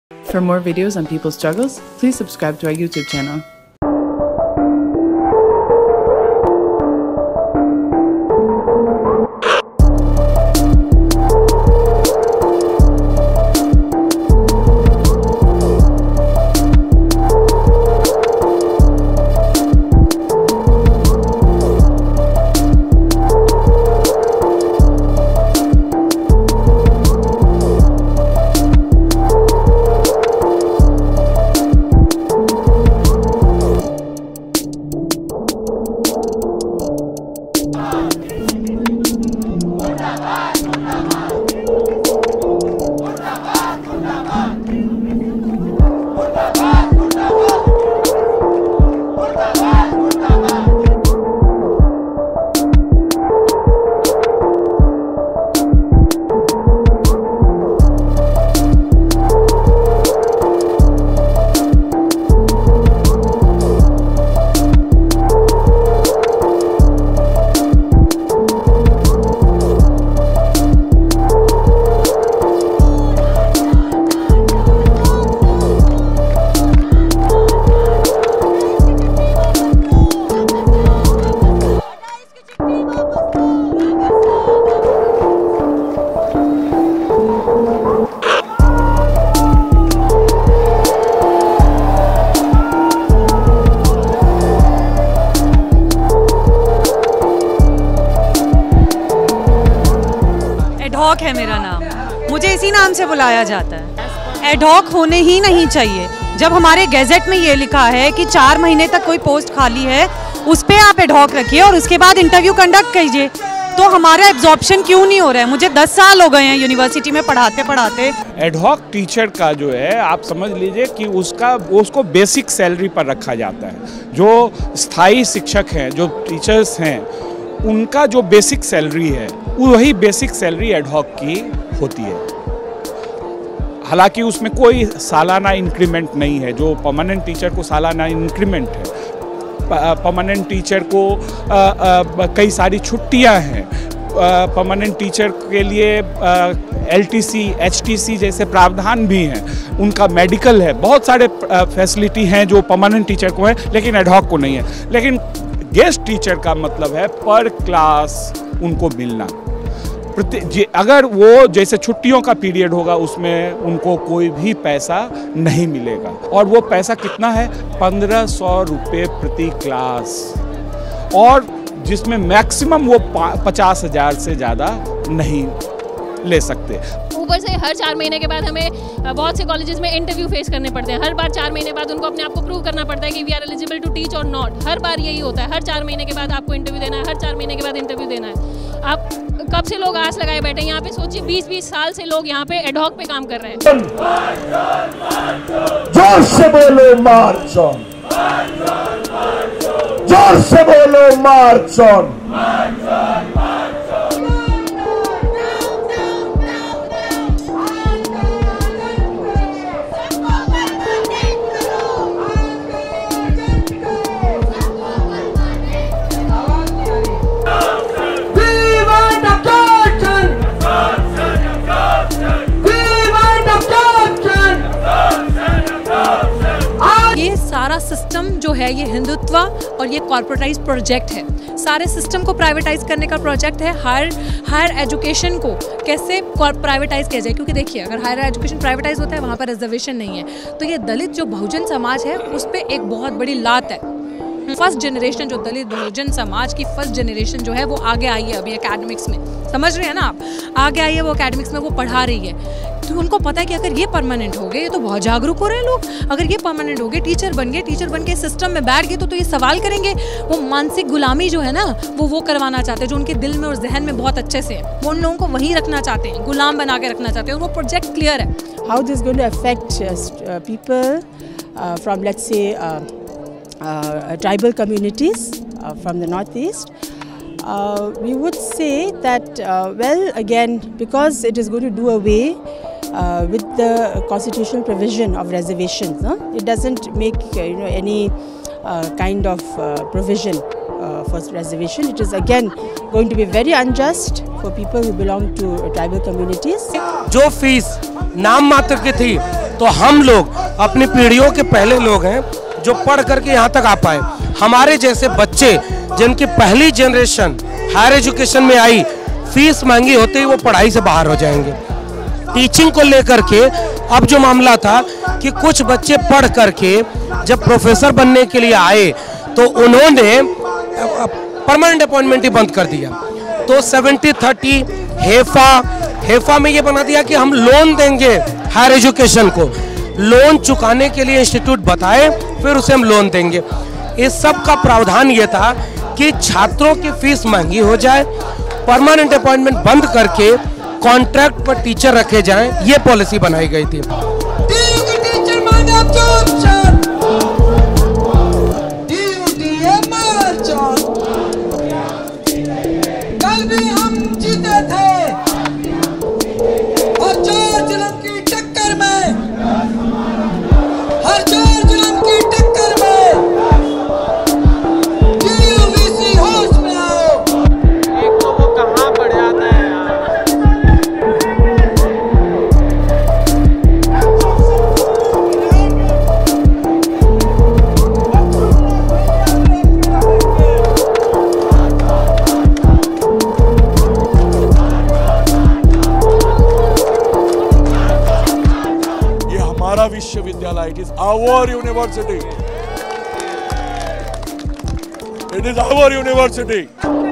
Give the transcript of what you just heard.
For more videos on people's struggles, please subscribe to our YouTube channel. ad-hoc है मेरा नाम, मुझे इसी नाम से बुलाया जाता है। ad-hoc होने ही नहीं चाहिए। जब हमारे गैजेट में ये लिखा है कि 4 महीने तक कोई पोस्ट खाली है, उस पर आप ad-hoc रखिए और उसके बाद इंटरव्यू कंडक्ट कीजिए। तो हमारा एब्जॉर्प्शन क्यों नहीं हो रहा है? मुझे 10 साल हो गए हैं यूनिवर्सिटी में पढ़ाते पढ़ाते। ad-hoc टीचर का जो है, आप समझ लीजिए कि उसको बेसिक सैलरी पर रखा जाता है। जो स्थायी शिक्षक हैं, जो टीचर्स हैं, उनका जो बेसिक सैलरी है वही बेसिक सैलरी ad-hoc की होती है। हालांकि उसमें कोई सालाना इंक्रीमेंट नहीं है। जो परमानेंट टीचर को सालाना इंक्रीमेंट है, परमानेंट टीचर को कई सारी छुट्टियां हैं, परमानेंट टीचर के लिए LTC, HTC जैसे प्रावधान भी हैं, उनका मेडिकल है, बहुत सारे फैसिलिटी हैं जो परमानेंट टीचर को है, लेकिन ad-hoc को नहीं है। लेकिन गेस्ट टीचर का मतलब है पर क्लास उनको मिलना। अगर वो जैसे छुट्टियों का पीरियड होगा, उसमें उनको कोई भी पैसा नहीं मिलेगा। और वो पैसा कितना है? 1500 रुपये प्रति क्लास, और जिसमें मैक्सिमम वो 50,000 से ज़्यादा नहीं ले सकते। ऊपर से हर 4 महीने के बाद हमें बहुत से कॉलेजेस में इंटरव्यू फेस करने पड़ते हैं। हर बार 4 महीने बाद उनको अपने आप को प्रूव करना पड़ता है कि we are eligible to teach और नॉट। हर बार यही होता है, हर 4 महीने के बाद आपको इंटरव्यू देना है, हर 4 महीने के बाद इंटरव्यू देना है। आप कब से लोग आस लगाए बैठे हैं यहाँ पे? सोचिए 20-20 साल से लोग यहाँ पे ad-hoc पे काम कर रहे हैं। जोर से बोलो मार्च ऑन, जोर से बोलो मार्च ऑन। सारा सिस्टम जो है ये हिंदुत्व और ये कॉर्पोरेटाइज प्रोजेक्ट है। सारे सिस्टम को प्राइवेटाइज करने का प्रोजेक्ट है। हायर एजुकेशन को कैसे प्राइवेटाइज किया जाए, क्योंकि देखिए अगर हायर एजुकेशन प्राइवेटाइज होता है वहाँ पर रिजर्वेशन नहीं है, तो ये दलित जो बहुजन समाज है उस पर एक बहुत बड़ी लात है। फर्स्ट जनरेशन जो दलित बहुजन समाज की फर्स्ट जनरेशन जो है वो आगे आई है अभी एकेडमिक्स में, समझ रहे हैं ना आप? आगे आई है वो एकेडमिक्स में, वो पढ़ा रही है। तो उनको पता है कि अगर ये परमानेंट हो गए, ये तो बहुत जागरूक हो रहे हैं लोग, अगर ये परमानेंट हो गए, टीचर बन गए, टीचर बन के सिस्टम में बैठ गए, तो ये सवाल करेंगे। वो मानसिक गुलामी जो है ना, वो करवाना चाहते हैं, जो उनके दिल में और जहन में बहुत अच्छे से है, वो उन लोगों को वहीं रखना चाहते हैं, गुलाम बना के रखना चाहते हैं, और वो प्रोजेक्ट क्लियर है। How this going to affect people from let's से tribal communities from the northeast? We would say that, well, again, because it is going to do away with the constitutional provision of reservations, it doesn't make any kind of provision for reservation. It is again going to be very unjust for people who belong to tribal communities. जो fees नाम मात्र की थी तो हम लोग अपनी पीढ़ियों के पहले लोग हैं जो पढ़ करके यहाँ तक आ पाए। हमारे जैसे बच्चे जिनकी पहली जनरेशन हायर एजुकेशन में आई, फीस महंगी होते ही वो पढ़ाई से बाहर हो जाएंगे। टीचिंग को लेकर के अब जो मामला था कि कुछ बच्चे पढ़ करके जब प्रोफेसर बनने के लिए आए तो उन्होंने परमानेंट अपॉइंटमेंट ही बंद कर दिया। तो 70-30 हेफा में ये बना दिया कि हम लोन देंगे हायर एजुकेशन को, लोन चुकाने के लिए इंस्टीट्यूट बताए फिर उसे हम लोन देंगे। इस सब का प्रावधान ये था कि छात्रों की फीस महंगी हो जाए, परमानेंट अपॉइंटमेंट बंद करके कॉन्ट्रैक्ट पर टीचर रखे जाएं, ये पॉलिसी बनाई गई थी। कल भी हम जीते थे और 4 जुल्म की टक्कर में, हर 4 जुल्म की टक्कर में यूवीसी होश में आओ। एक तो वो कहाँ पड़ जाता है विश्वविद्यालय, it is our university. It is our university.